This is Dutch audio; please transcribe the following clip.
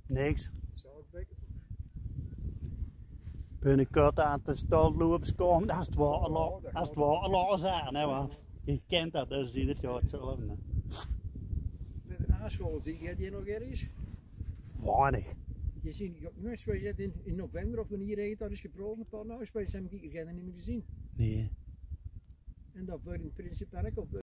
Niks. Zoutbekken. Binnenkort aan de stalloopers komen, dat is het water zijn, hè, want je kent dat, dus ieder jaar hetzelfde. Met een asfalt, zie je die nog ergens? Weinig. Je ziet, wij zitten in november of wanneer heet dat is gebroken, een paar nachts, wij zijn die niet meer gezien. Nee. En dat wordt in het Prinsenpark of